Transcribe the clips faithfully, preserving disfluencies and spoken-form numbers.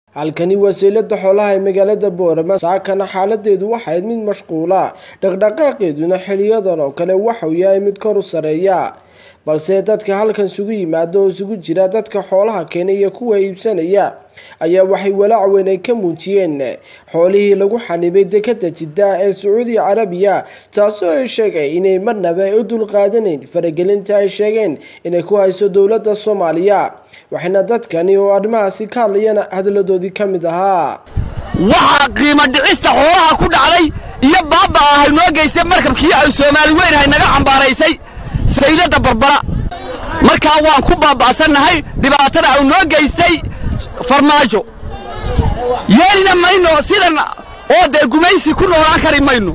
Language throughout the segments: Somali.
halkani wasiilada xoolaha ee magaalada Boorama saakana xaaladeedu waxay mid mashquula dhaqdhaqaaqeeduna xiliyadan oo kale waxa uu yahay mid kor u sareeya balse dadka halkan sugu yimaado oo sugu jira dadka xoolaha keenaya kuwa iibsanaya ayaa waxay walaac weyn ay ka muujiyeen xoolihii lagu xanibay dekada Jidda ee Saudi Arabia taasoo ay sheegay inay marnaba u dul qaadanayn faragelinta ay sheegeen inay ku hayso dawladda Soomaaliya waxayna dadkani oo arrimahaasi ka hadlayaan hadaladoodii ka mid ahaa waxa qiimo dhicista xoolaha ku dhacday iyo baaba ah noo geystay markabkii ay Soomaali weyn hay naga cambaaraysay saylada barbara marka waan ku baaba'sanahay dhibaatada ay noo geystay farmaajo yeelina mayno sidan oo de gumaysi ku noolaan kari mayno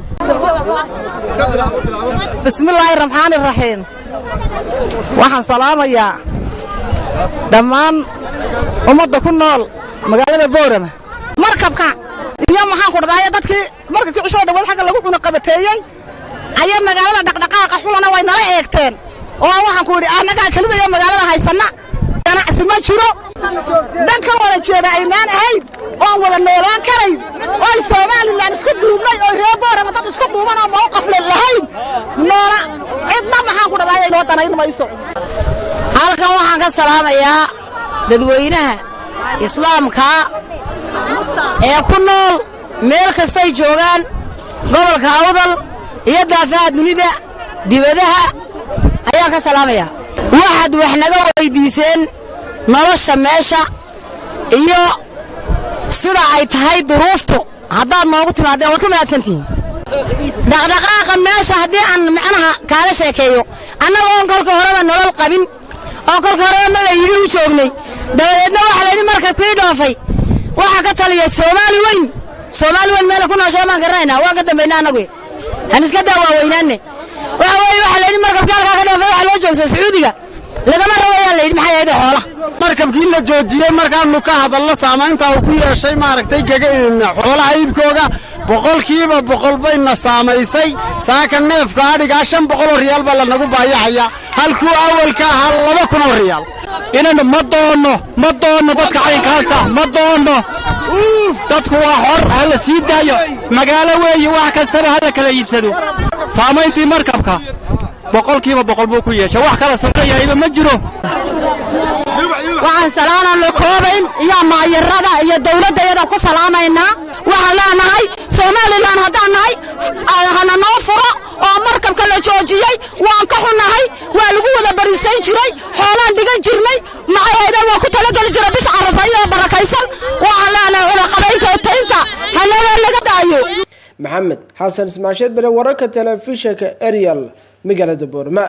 bismillaahir rahmaanir rahiim waxaan salaamayaa dhammaan ummadda ku nool magaalada Boorama markabka iyo maxaan ku dhacay dadkii markabkii cusub dhawaad xagga lagu cuna qabateeyay ayaa magaalada dhaqdhaqaaqa xulana way nala eegteen oo waxaan ku yiri anaga kaliya magaalada haysana ganacsi ma jiro danka wada jeeda aynaan ahayd oo wada noolaan karay oo Soomaaliland isku duubnay oo reer Boorama dad isku duuban oo mowqif lahayn noola cidna maxaan ku dhacay loo danayn mayso halkan waxaan ka salaamayaa dadweynaha islaamka ee ku nool meel kasta ay joogaan gobolka Awdal iyo daafaha dunida dibadaha ayaan ka salaamayaa waxaad wax naga weydiiseen nolosha meesha iyo sida ay tahay duruuftu haddaad noogu timaadeen waad ku mahadsantihiin dhaqdhaqaaqa meesha haddii aan macnaha kaaga sheekeeyo annaga oon kolka horeba nolol qabin oo kolka horeba ma la yidhi u joognay dabadeedna waxa la yidhi markabkii dhoofay waxa ka taliya Soomaali weyn Soomaali weyn meel ku nooshay maan garanaynaa waa ka dambeynaa anagu han iska daawaynaane waxa way waxa la yidhi markabkii halka ka dhoofay waxa loo joogsan Sacuudiga lagama rawayaa la yidhi maxay ahayd xoolaha markabkii la joojiyay markaanu ka hadalno saamaynta uu ku yeeshay maaragtay gagaynna xoolaha iibkooga boqolkiiba boqol bayna saamaysay saaka neefka adhiga shan boqol oo riyaal baa lagu baayaxaya halkuu awalka hal laba kun oo riyaal inaan ma doono ma doono dadka caynkaasa ma doono dadku waa xor hal sii daayo magaalo weeye wax kasta hal kala iibsado saamayntii markabka boqolkiiba boqol buu ku yeeshay wax kala sameeyay ma jiro waxaan salaanano koobayn iyo maayirada iyo dawladda iyada ku salaamayna waxa leenahay Soomaaliland hadaan nahay hana noo furo oo markabka la joojiyay waan ka xunahay waa lagu wada bariisay jiray xoolaan dhigan jirnay macayada waa ku tala gal jiray bish carafaya barakaysan waxa leenahay wala qabaynta taynta hana laga daayo Maxamed Xasan Ismaasheed bare wararka telefishinka Ariel magaalada Boorama.